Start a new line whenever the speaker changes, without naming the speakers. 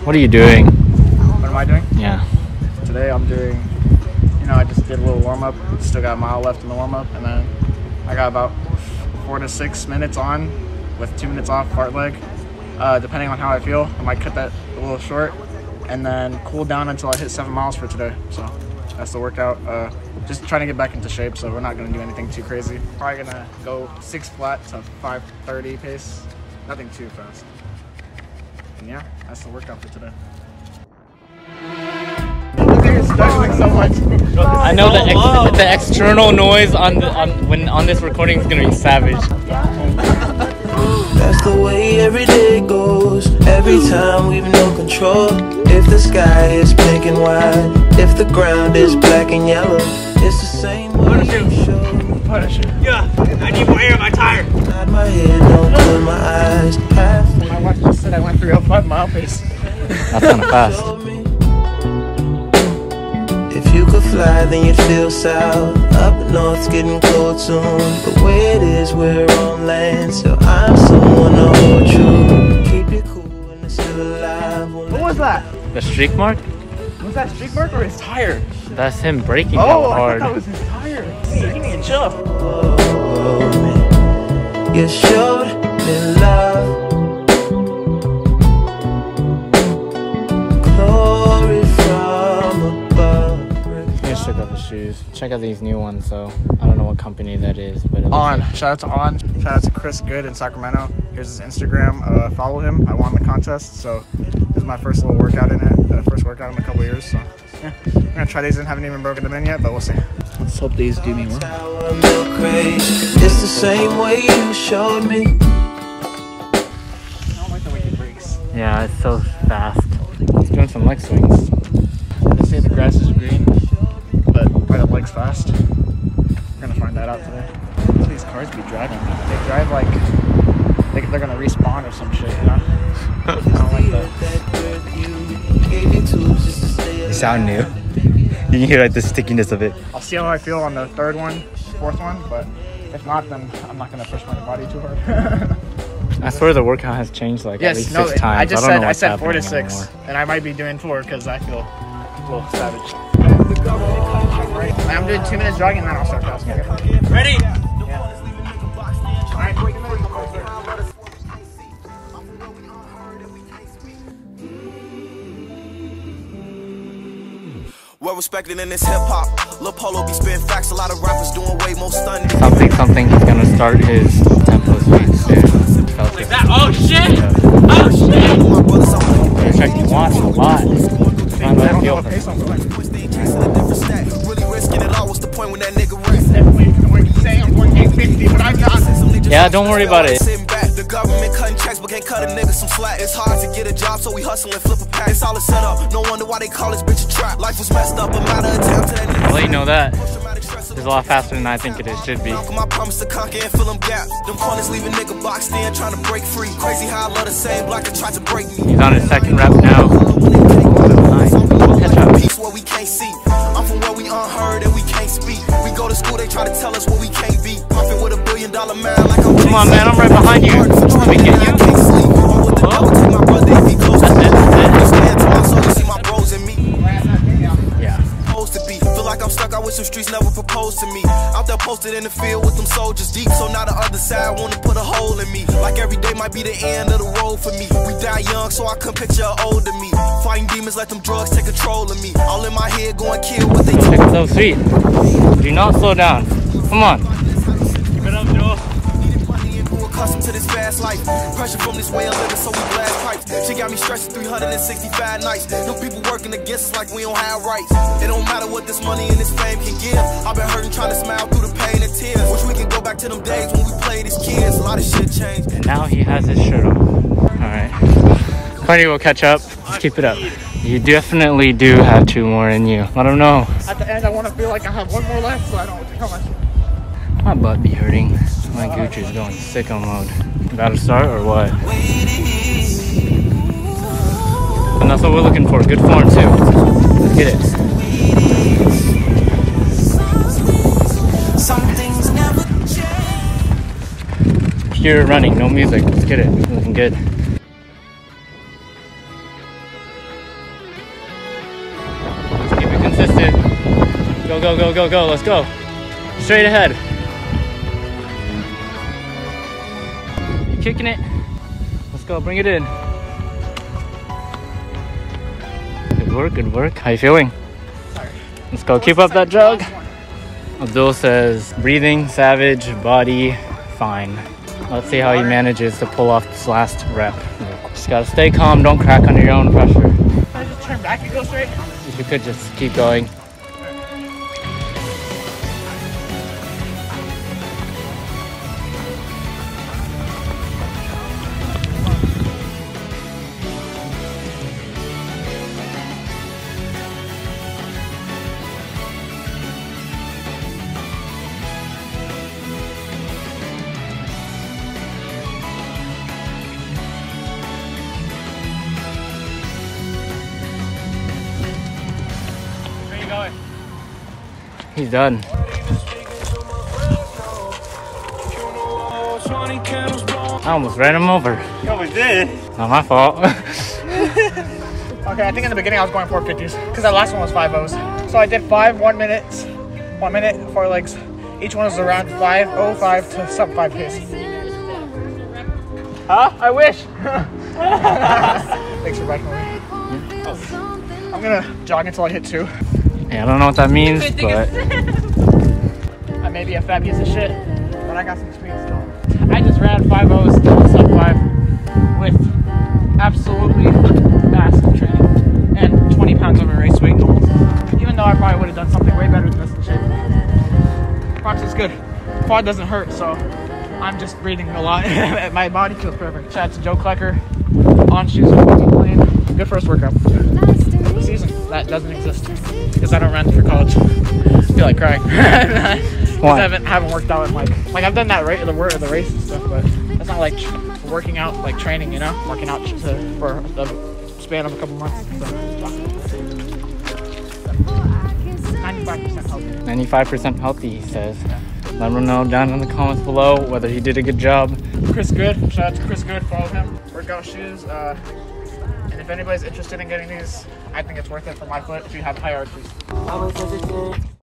What are you doing?
What am I doing?
Yeah.
Today I'm doing, I just did a little warm up. Still got a mile left in the warm up, and then I got about 4 to 6 minutes on with 2 minutes off fartlek. Depending on how I feel, I might cut that a little short, and then cool down until I hit 7 miles for today. So that's the workout. Just trying to get back into shape, so we're not going to do anything too crazy. Probably going to go 6 flat to 5:30 pace. Nothing too fast. And yeah, that's the workout for today. They're struggling so much.
I know the external noise on this recording is gonna be savage.
That's the way every day goes. Every time we've no control. If the sky is pink and white, if the ground is black and yellow, it's the same way you show.
Yeah, I need more air in my tire.
Nod my head, don't close my eyes.
My watch just said I went 305 mile pace.
That's kind of fast.
If you could fly, then you'd feel south. Up north's getting cold soon. The way it is, we're on land, so I'm someone to hold true. Keep it cool and it's still alive.
What was that?
The streak mark?
Was that streak mark or his tire?
That's him braking
Oh,
out hard.
I thought that was his tire. Give me a chill.
You showed me love. Glory from above.
I just took off his shoes. Check out these new ones. So I don't know what company that is, but it
On.
looks
Shout out to On. Shout out to Chris Good in Sacramento. Here's his Instagram. Follow him. I won the contest, so this is my first little workout in it. First workout in a couple years. So yeah, I'm gonna try these in. Haven't even broken them in yet, but we'll see.
Let's hope these do me well.
It's the same way you showed me.
I don't like the way he brakes.
Yeah, it's so fast. He's doing some leg swings.
They say the grass is green, but why the leg's fast? We're gonna find that out today. What these cars be driving? They drive like they're gonna respawn or some shit, you know? I don't like that.
You sound new. You can hear like the stickiness of it.
I'll see how I feel on the 3rd one, 4th one, but if not, then I'm not gonna push my body too hard.
I swear the workout has changed like at least 6 times.
I said 4 to 6, and I might be doing 4 because I feel a little savage. I'm doing 2 minutes jogging, and then I'll start fasting.
Ready?
Well respected in this hip hop. Lil Polo be spitting facts. A lot of rappers doing way more stunning.
Something. He's gonna start his tempo speed soon.
Like that. Oh shit! Oh shit!
Check you watch a lot.
I don't know what pace I'm going.
Really risking it all. What's the point when that nigga rest?
Saying I'm going 850, but I'm not.
Yeah, don't worry about it.
The government cutting checks, but can't cut a nigga some slack. It's hard to get a job, so we hustle and flip a pack. It's all a setup. No wonder why they call this bitch a trap. Life was messed up, a matter of time to that nigga.
Well, you know that. It's a lot faster than I think it should be.
I promise to conquer and fill them gaps. Them corners leave a nigga boxed in, trying to break free. Crazy how I love the same block that tried to break me.
He's on his 2nd rep now. Nice. Catch up.
Peace where we can't see. I'm from where we unheard and we can't speak. We go to school, they try to tell us what we can't be. Puffin' with $1 billion man like I'm.
Come on, man, I'm right behind you. Let me get you. Yeah.
Feel like I'm stuck out with some streets never proposed to me. Out there posted in the field with them soldiers deep. So now the other side wanna put a hole in me. Like every day might be the end of the road for me. We die young, so I couldn't picture older me. Fighting demons, let them drugs take control of me. All in my head going kill what they told me.
So sweet. Do not slow down. Come on.
Keep it up, Joe.
Accustomed to this fast life. Pressure from this way of living, so we blast pipes. She got me stressing 365 nights. No people working against us like we don't have rights. It don't matter what this money and this fame can give. I've been hurting trying to smile through the pain and tears. Wish we could go back to them days when we played as kids. A lot of shit changed.
And now he has his shirt on. Alright. Cardi will catch up. Just keep it up. You definitely do have 2 more in you. Let him know.
At the end, I want to feel like I have 1 more left, so I don't think how much.
My butt be hurting. My Gucci's going sicko mode. About to start or what? And that's what we're looking for. Good form too. Let's get it. Pure running, no music. Let's get it. Looking good. Go, go, go, go, go. Let's go. Straight ahead. You kicking it? Let's go. Bring it in. Good work. Good work. How you feeling?
Sorry.
Let's go. Keep up that jog. Abdul says, breathing, savage, body, fine. Let's see how he manages to pull off this last rep. Just gotta stay calm. Don't crack under your own pressure.
Can I just turn back and go straight?
If you could just keep going. He's done. I almost ran him over.
You almost did.
Not my fault.
Okay, I think in the beginning I was going 450s because that last one was 5-0s. So I did 5 1 minutes, 1 minute, 4 legs. Each one was around 5:05 to sub 5 pace. Huh? I wish. Thanks for backing me. I'm gonna jog until I hit 2.
Yeah, I don't know what that means, but
I may be a fat piece of shit, but I got some experience still. I just ran 5-0s to sub 5 with absolutely massive training and 20 pounds over race weight goals. Even though I probably would have done something way better than this in shape. Proxy's good. Quad doesn't hurt, so I'm just breathing a lot. My body feels perfect. Shout out to Joe Klecker. On shoes with clean. Good first workout. Season that doesn't exist because I don't run for college. I feel like crying.
Why?
I haven't worked out in like I've done that the race and stuff, but it's not like working out, like training, you know, working out for the span of a couple months. So, 95% healthy.
95% healthy, he says. Let him know down in the comments below whether he did a good job.
Chris Good, shout out to Chris Good, follow him. Workout shoes, and if anybody's interested in getting these, I think it's worth it for my foot if you have high arches.